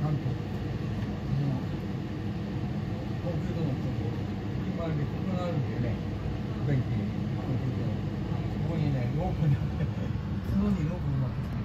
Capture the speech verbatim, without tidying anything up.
関東の高級道のとこ今でここがあるんだよね。便器高級道ここにねロープになって角にロープになって